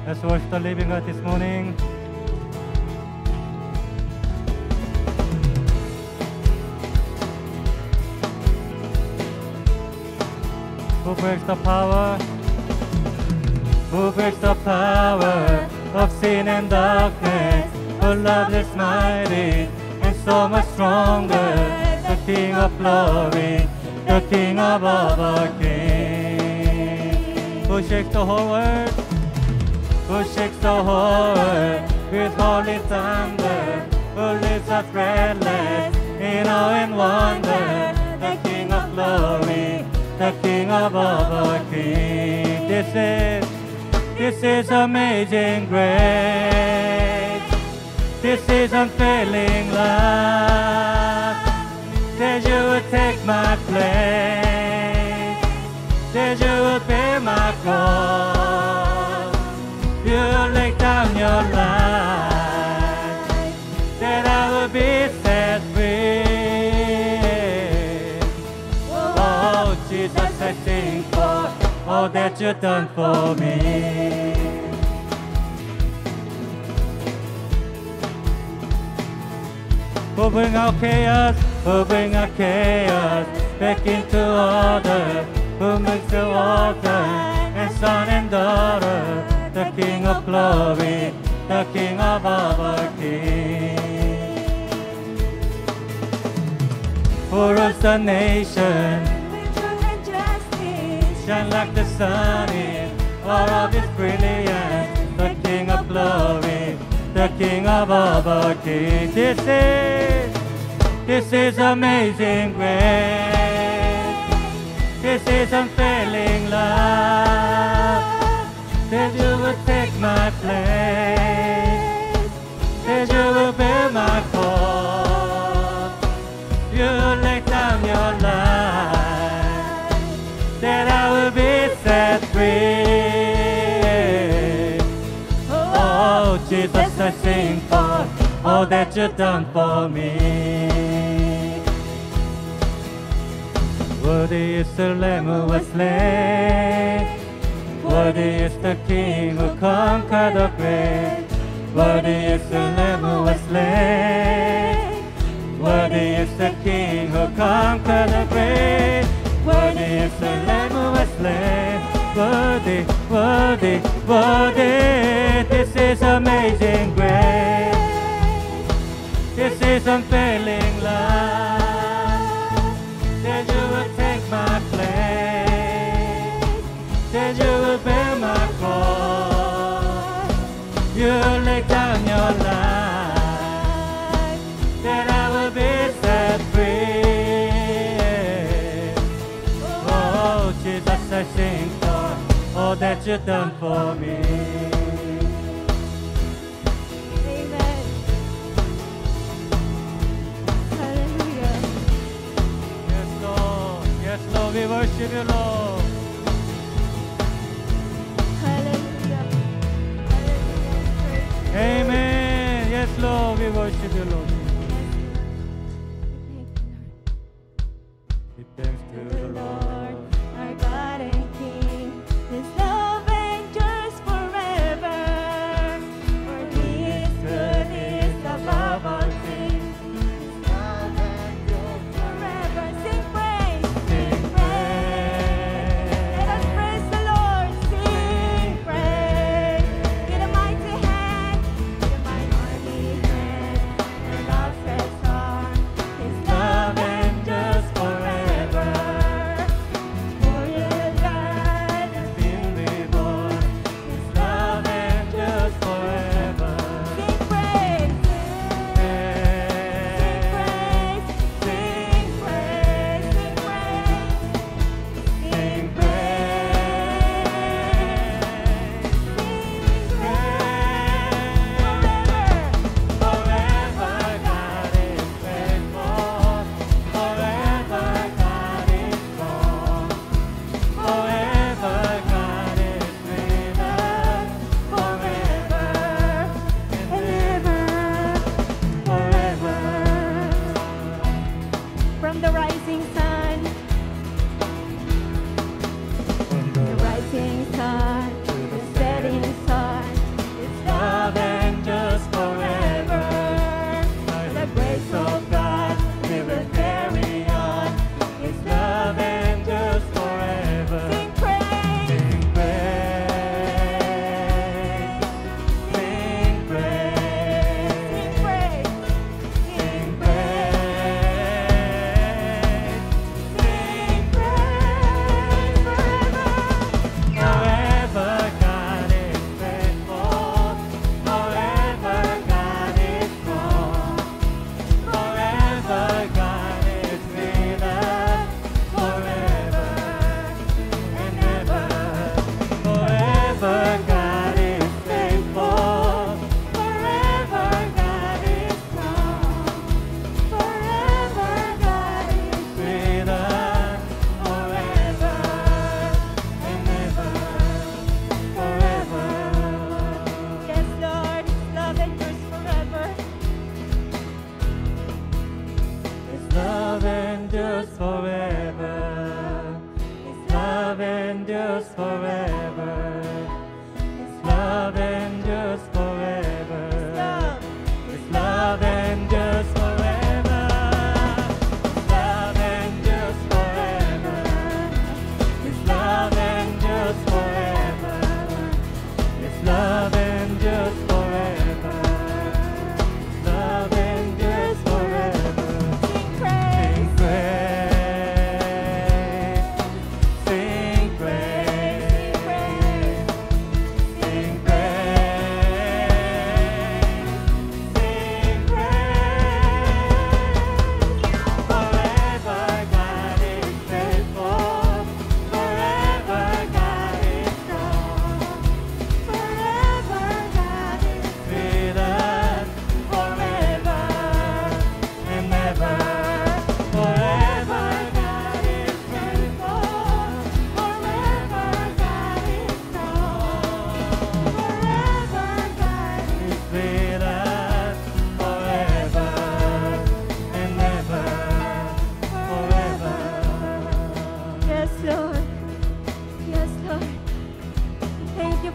Let's worship the living God this morning. Who breaks the power? Who breaks the power of sin and darkness? Who love is mighty and so much stronger. The King of glory, the King of all our King. Who shakes the whole world? Who shakes the whole world with holy thunder? Who lives us breathless in awe and wonder? The King of glory, the King of all our King. This is amazing grace. This is unfailing love. That you would take my place. That you would bear my cross. You lay down your life. That I would be set free. Oh, Jesus, I sing for all that you've done for me. Who bring out chaos, who bring out chaos back into order, who makes the water and son and daughter, the King of glory, the King of all our King. Who rules the nation, shine like the sun in all of His brilliance, the King of glory, the King of all our King. This is amazing grace. This is unfailing love. That you would take my place. That you will bear my cross. You lay down your life. That I will be set free. Oh, Jesus, I sing for all that you've done for me. Worthy is the Lamb who was slain. Worthy is the King who conquered the grave. Worthy is the Lamb who was slain. Worthy is the King who conquered the grave. Worthy is the Lamb who was slain. Worthy, worthy, worthy. This is amazing grace. This is unfailing love. That you will take my place. That you will bear my cross. You lay down your life. That I will be set free. Oh, Jesus, I sing for all that you've done for me. Yes, Lord, we worship you, Lord. Hallelujah. Amen. Yes, Lord, we worship you, Lord. Give thanks to the Lord. Our God and King, His love endures forever. For He is good, He is above all things. His love endures forever. Sing praise, sing praise. Let us praise the Lord. Sing praise. With a mighty hand, with a mighty hand, and love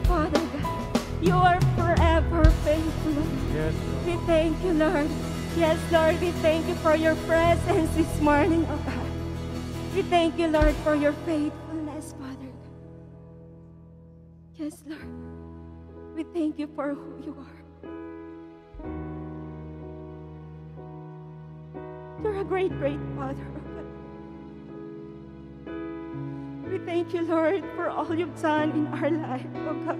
Father God. You are forever faithful. Yes, Lord. We thank you, Lord. Yes, Lord, we thank you for your presence this morning, oh God. We thank you, Lord, for your faithfulness, Father God. Yes, Lord. We thank you for who you are. You're a great, great Father, oh God. We thank you, Lord, for all you've done in our life, oh God.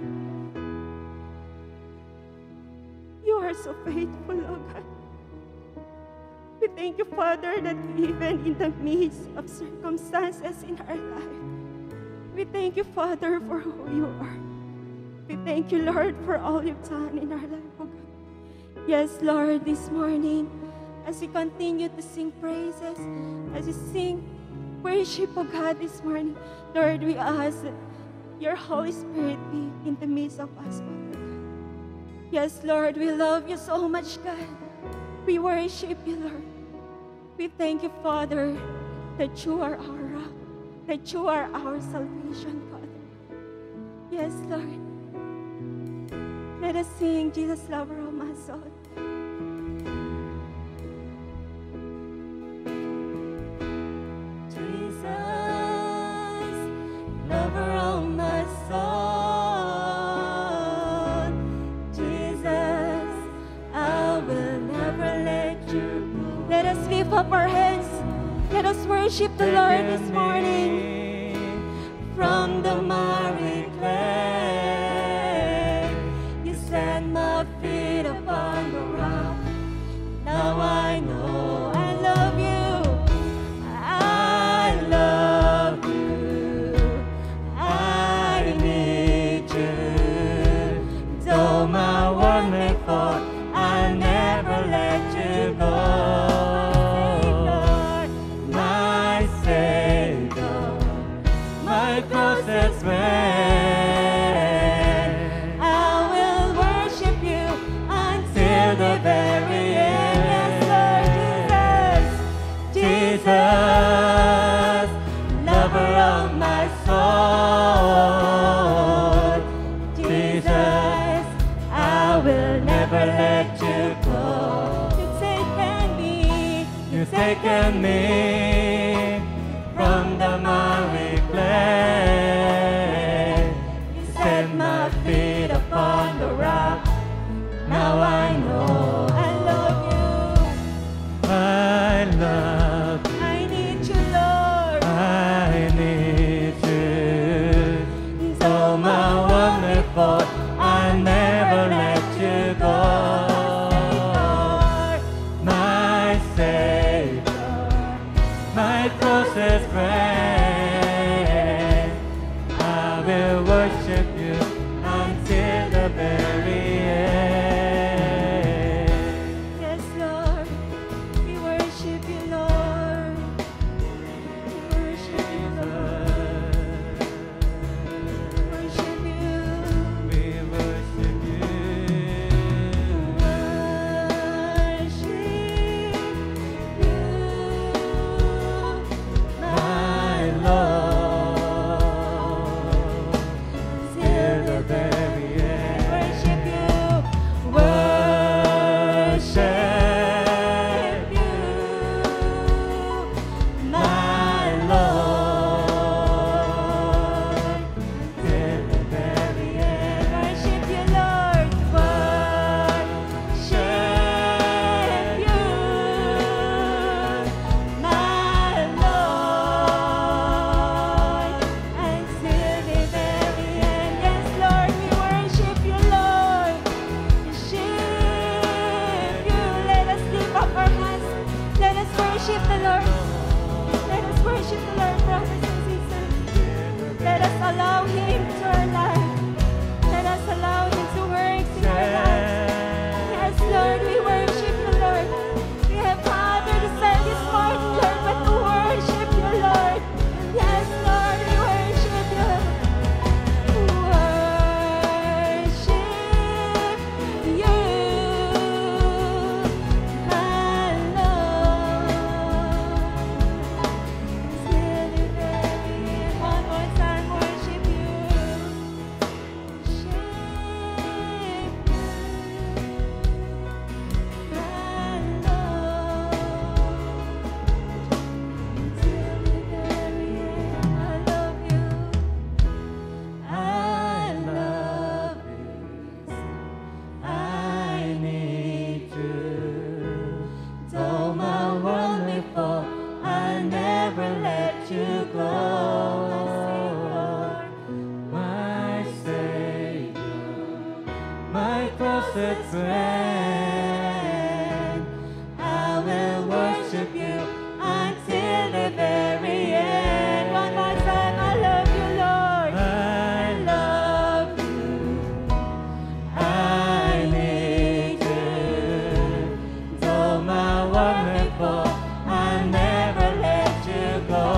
You are so faithful, oh God. We thank you, Father, that even in the midst of circumstances in our life, we thank you, Father, for who you are. We thank you, Lord, for all you've done in our life, oh God. Yes, Lord, this morning, as we continue to sing praises, as we sing worship, oh God, this morning, Lord, we ask that your Holy Spirit be in the midst of us, Father God. Yes, Lord, we love you so much, God. We worship you, Lord. We thank you, Father, that you are our rock, that you are our salvation, Father. Yes, Lord. Let us sing, Jesus, lover of my soul. Jesus, lover of my soul. Jesus, I will never let you go. Let us lift up our hands. Let us worship the Lord this morning. From the miry clay, you set my feet upon the rock. Now I know I love you. I love you. I need you. Though my world may fall, I'll never let you go. My Savior, my closest friend, I will worship you until the very end. Yes, Lord Jesus, Jesus, lover of my soul. Jesus, I will never let you go. You've taken me from the miry clay. You set my feet upon the rock. Now I know I love you. I love you. I need you, Lord. I need you. Though my world may fall, I'll never let you go. My Savior, my closest friend, I will worship you until the very end. Yes, Lord. We worship you, Lord. We worship you, Lord. Worship you. We my closest friend. I will worship you until the very end. One more time, I love you, Lord. I love you. I need you. Though my world may fall, I'll never let you go.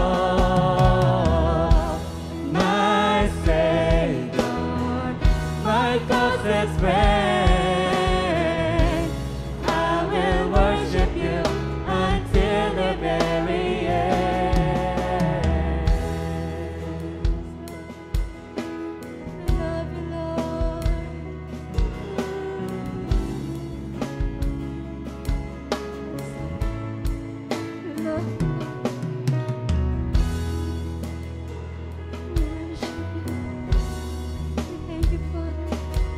My Savior, my closest friend. I will worship you until the very end. I love you, Lord. Lord. Thank you, Father.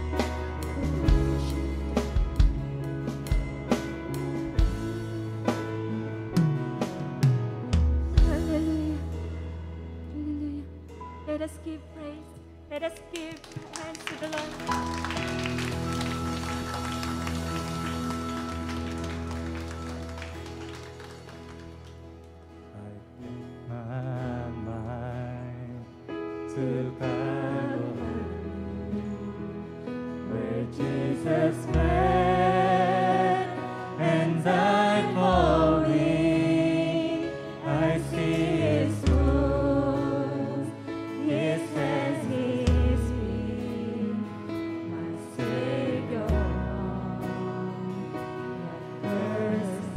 Hallelujah. Hallelujah. Let us give praise. Let us give hands to the Lord. I put my mind to Calvary, where Jesus bled and died for me. I see His wounds, His hands, His feet, my Savior first.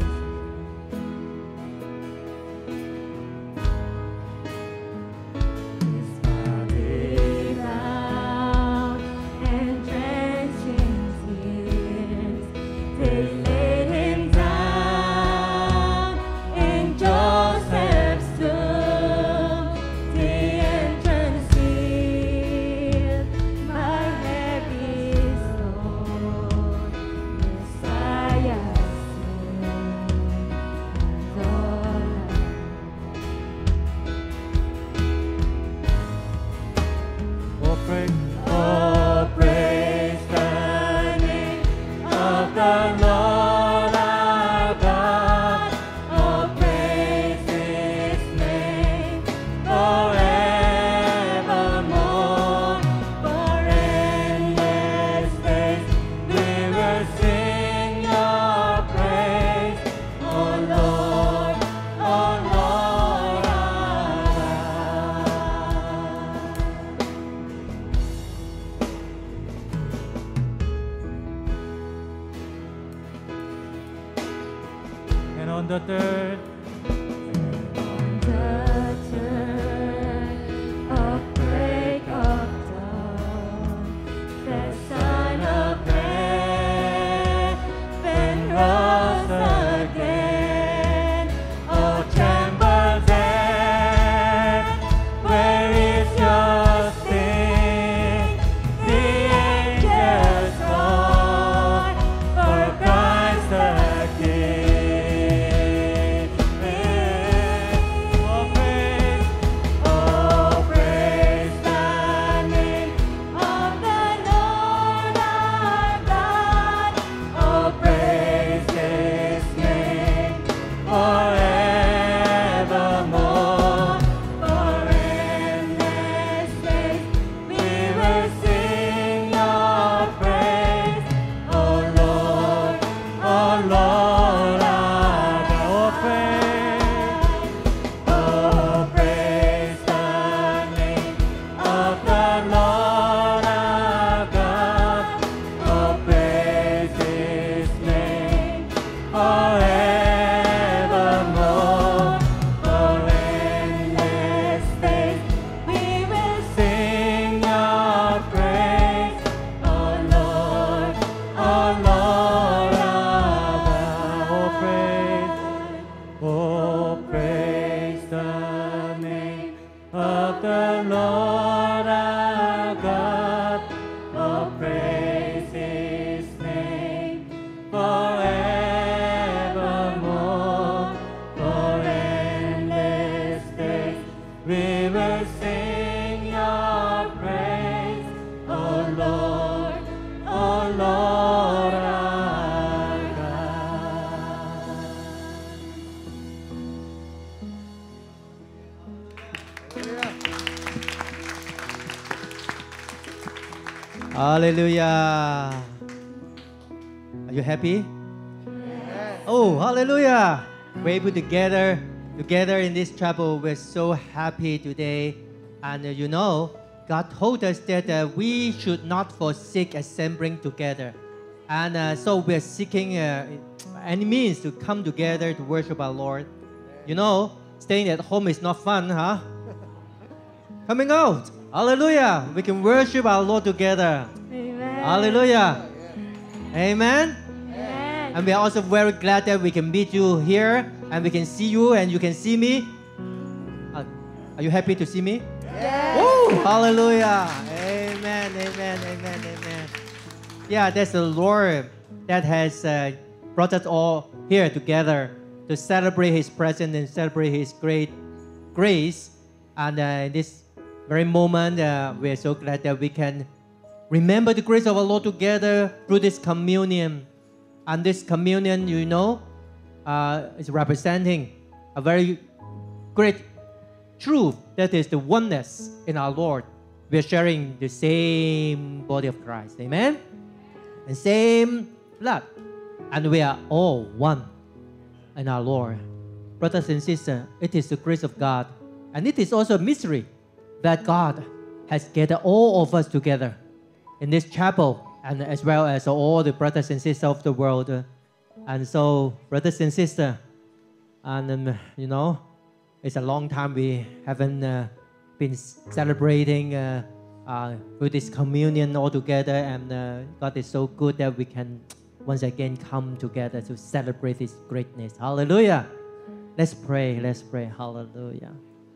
His body bound and drenched in tears, they laid Him down in Joseph's tomb. The entrance sealed my heavy soul. Messiah sin and all Oh, praise the name of the Lord our God. Oh, praise His name forevermore. For endless days we will sing Your praise, oh Lord our God. And on the third, of break of dawn, the Son of Heaven rose again. Oh, tremble death, where is your sting? The angels call for Christ the King. Hallelujah. Are you happy? Oh, hallelujah. We're able to gather together in this chapel. We're so happy today. And you know, God told us that we should not forsake assembling together. And so we're seeking any means to come together to worship our Lord. You know, staying at home is not fun, huh? Coming out. Hallelujah. We can worship our Lord together. Amen. Hallelujah. Amen. Amen. And we are also very glad that we can meet you here and we can see you and you can see me. Are you happy to see me? Yes. Woo! Hallelujah. Amen. Amen. Amen. Amen. Yeah, that's the Lord that has brought us all here together to celebrate His presence and celebrate His great grace. And in this very moment, we are so glad that we can remember the grace of our Lord together through this communion. And this communion, you know, is representing a very great truth, that is the oneness in our Lord. We are sharing the same body of Christ, amen? And same blood. And we are all one in our Lord. Brothers and sisters, it is the grace of God. And it is also a mystery that God has gathered all of us together in this chapel, and as well as all the brothers and sisters of the world. And so, brothers and sisters, and you know, it's a long time we haven't been celebrating with this communion all together, and God is so good that we can once again come together to celebrate His greatness. Hallelujah. Let's pray. Let's pray. Hallelujah.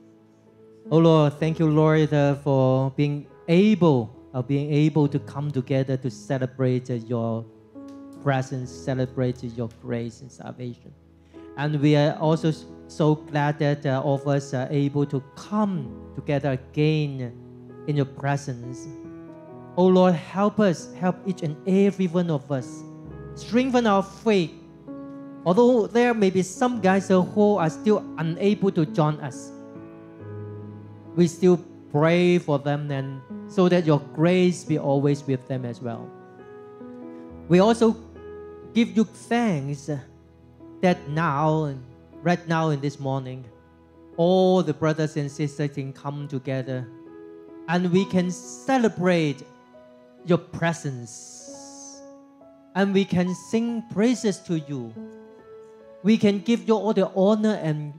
Oh Lord, thank you, Lord, for being able to come together to celebrate your presence, celebrate your grace and salvation. And we are also so glad that all of us are able to come together again in your presence. Oh Lord, help us, help each and every one of us. Strengthen our faith. Although there may be some guys who are still unable to join us, we still pray for them, and so that your grace be always with them as well. We also give you thanks that now, right now in this morning, all the brothers and sisters can come together and we can celebrate your presence, and we can sing praises to you. We can give you all the honor and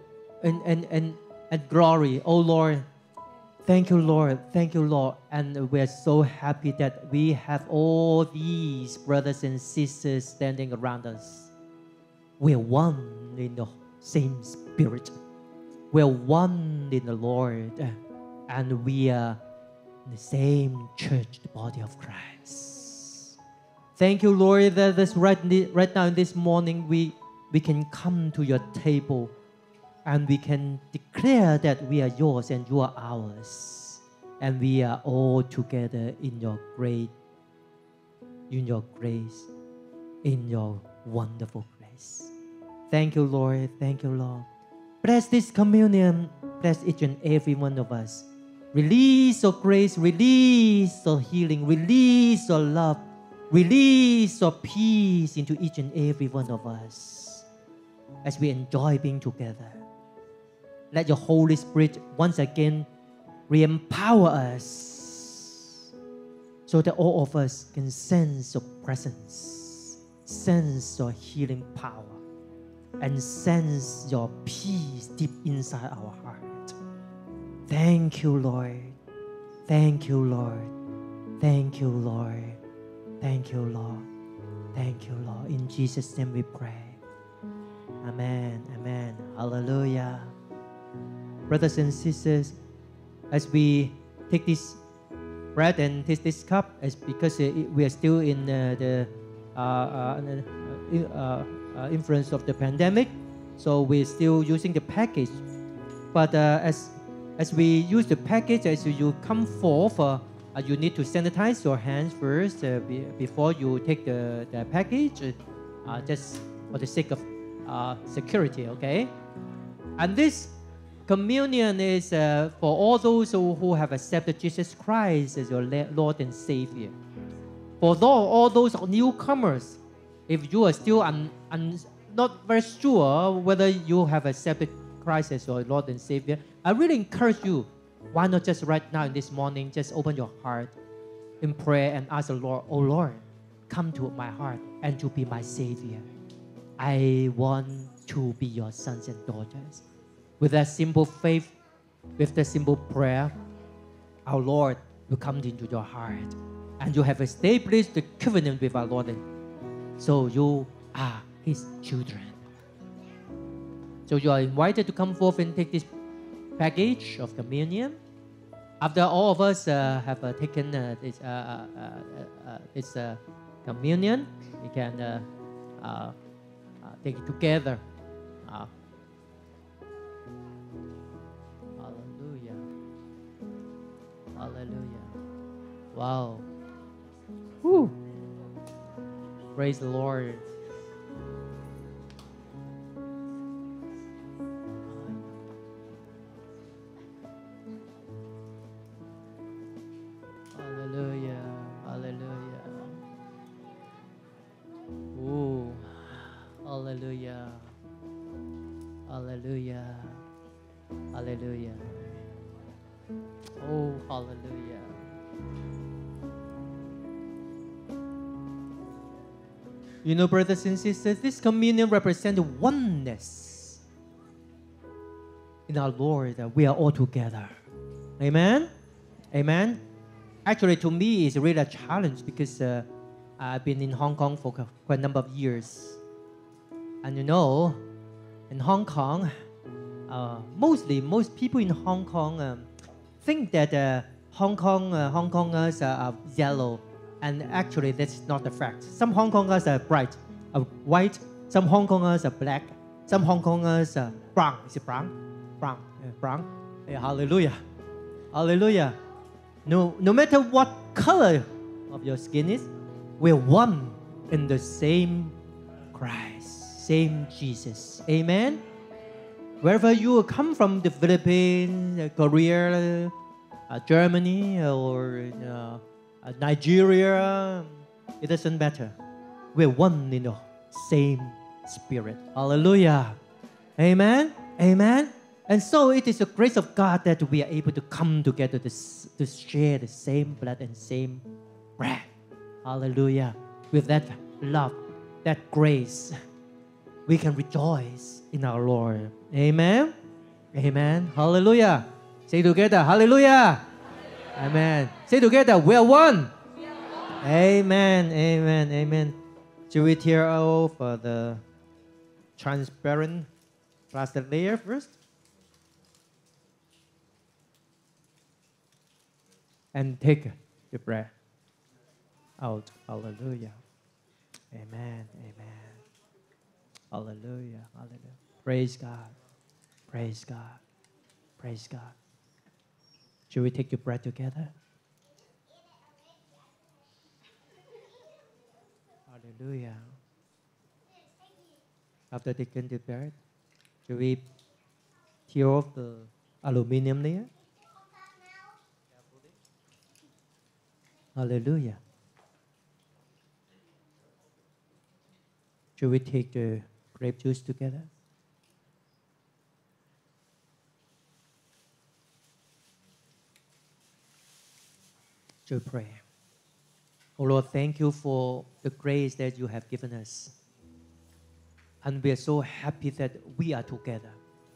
glory. Oh Lord, thank you, Lord. Thank you, Lord. And we're so happy that we have all these brothers and sisters standing around us. We're one in the same spirit. We're one in the Lord. And we are in the same church, the body of Christ. Thank you, Lord, that this right now in this morning we can come to your table and we can declare that we are yours and you are ours. And we are all together in your grace, in your wonderful grace. Thank you, Lord. Thank you, Lord. Bless this communion. Bless each and every one of us. Release your grace. Release your healing. Release your love. Release your peace into each and every one of us as we enjoy being together. Let your Holy Spirit once again re-empower us so that all of us can sense your presence, sense your healing power, and sense your peace deep inside our heart. Thank you, Lord. Thank you, Lord. Thank you, Lord. Thank you, Lord. Thank you, Lord. In Jesus' name we pray. Amen. Amen. Hallelujah. Brothers and sisters, as we take this bread and take this cup, it's because we are still in the influence of the pandemic, so we're still using the package. But as we use the package, as you come forth, you need to sanitize your hands first before you take the package, just for the sake of security, okay? And this communion is for all those who have accepted Jesus Christ as your Lord and Savior. For all those newcomers, if you are still not very sure whether you have accepted Christ as your Lord and Savior, I really encourage you, why not just right now in this morning, just open your heart in prayer and ask the Lord, oh Lord, come to my heart and to be my Savior. I want to be your sons and daughters. With that simple faith, with that simple prayer, our Lord will come into your heart and you have established the covenant with our Lord. So you are His children. So you are invited to come forth and take this package of communion. After all of us have taken this communion, we can take it together. Hallelujah. Hallelujah. Wow. Whew. Praise the Lord. Hallelujah. Hallelujah. Ooh. Hallelujah. Hallelujah. Hallelujah. Oh, hallelujah. You know, brothers and sisters, this communion represents oneness in our Lord, that we are all together. Amen? Amen? Actually, to me, it's really a challenge because I've been in Hong Kong for quite a number of years. And you know, in Hong Kong, most people in Hong Kong think that Hong Kongers are yellow. And actually, that's not the fact. Some Hong Kongers are white. Some Hong Kongers are black. Some Hong Kongers are brown. Is it brown? Brown. Yeah, brown. Yeah, hallelujah. Hallelujah. No matter what color of your skin is, we're one in the same Christ, same Jesus. Amen? Wherever you come from, the Philippines, Korea, Germany, or Nigeria, it doesn't matter. We're one in the same spirit. Hallelujah. Amen. Amen. And so it is the grace of God that we are able to come together to share the same blood and same bread. Hallelujah. With that love, that grace, we can rejoice in our Lord. Amen. Amen. Hallelujah. Say together, hallelujah. Amen. Say together, we are one. Amen. Amen. Amen. Should we tear off the transparent plastic layer first? And take the bread out. Hallelujah. Amen. Amen. Hallelujah. Hallelujah. Praise God. Praise God. Praise God. Should we take the bread together? Hallelujah. After taking the bread, should we tear off the aluminum layer? Hallelujah. Should we take the grape juice together? Should we pray? Oh Lord, thank you for the grace that you have given us. And we are so happy that we are together.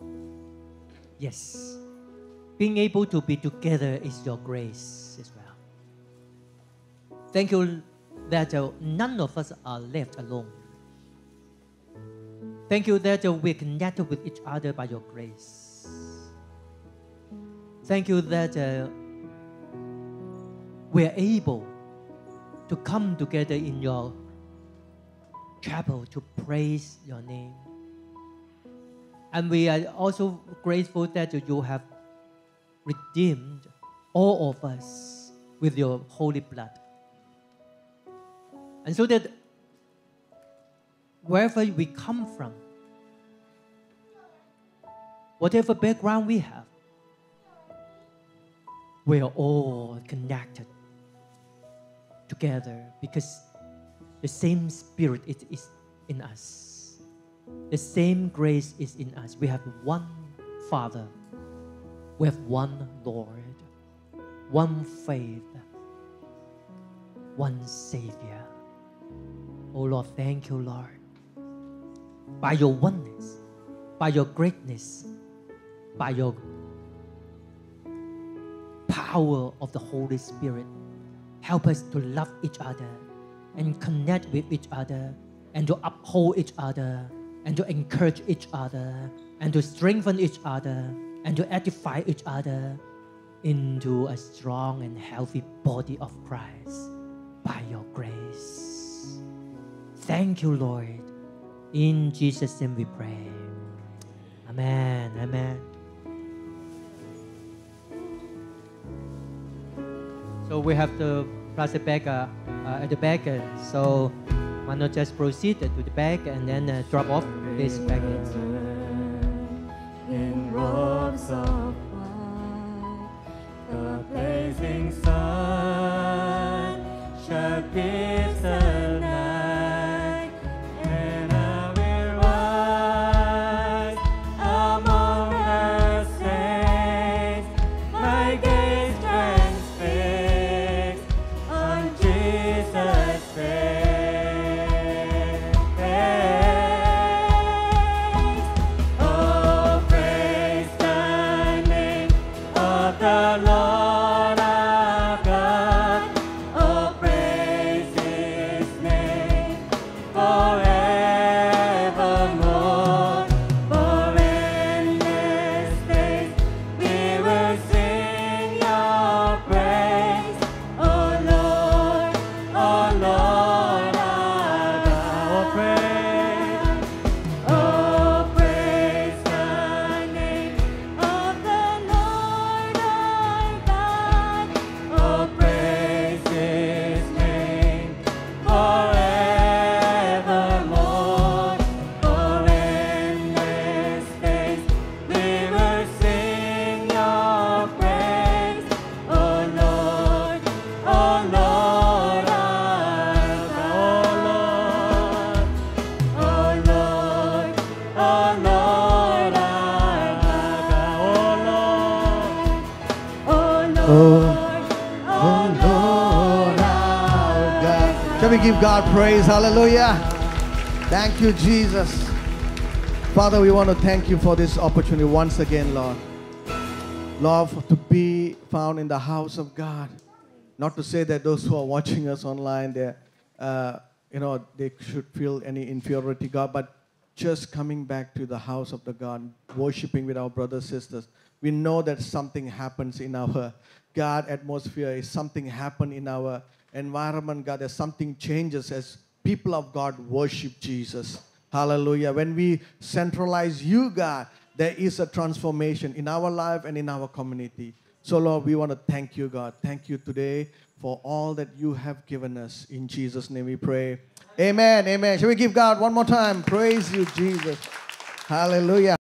Yes. Being able to be together is your grace as well. Thank you that none of us are left alone. Thank you that we're connected with each other by your grace. Thank you that we're able to come together in your chapel to praise your name. And we are also grateful that you have redeemed all of us with your holy blood. And so that wherever we come from, whatever background we have, we are all connected together because the same Spirit is in us. The same grace is in us. We have one Father. We have one Lord, one faith, one Savior. Oh Lord, thank you, Lord. By your oneness, by your greatness, by your power of the Holy Spirit, help us to love each other and connect with each other and to uphold each other and to encourage each other and to strengthen each other and to edify each other into a strong and healthy body of Christ by your grace. Thank you, Lord. In Jesus' name we pray. Amen. Amen. So we have the plastic bag at the back. So why not just proceed to the back and then drop off this package. In robes of white, the blazing sun shall pierce the night, and I will rise among the saints. My gaze transfixed on Jesus' face. Oh, praise the name of the Lord our God. Oh, praise His name forevermore. For endless days we will sing your praise. Oh Lord our God. Oh, praise the name of the Lord our God. Oh, praise His name forevermore. For endless days we will sing your praise. Oh Lord our God. Oh Lord our God. Oh Lord our God. Shall we give God praise? Hallelujah. Thank you, Jesus. Father, we want to thank you for this opportunity once again, Lord. Lord, to be found in the house of God. Not to say that those who are watching us online, they should feel any inferiority, God, but just coming back to the house of the God, worshiping with our brothers, sisters. We know that something happens in our God atmosphere, is something happen in our environment, God, as something changes as people of God worship Jesus. Hallelujah. When we centralize you, God, there is a transformation in our life and in our community. So, Lord, we want to thank you, God. Thank you today for all that you have given us. In Jesus' name we pray. Amen. Amen. Shall we give God one more time? Praise you, Jesus. Hallelujah.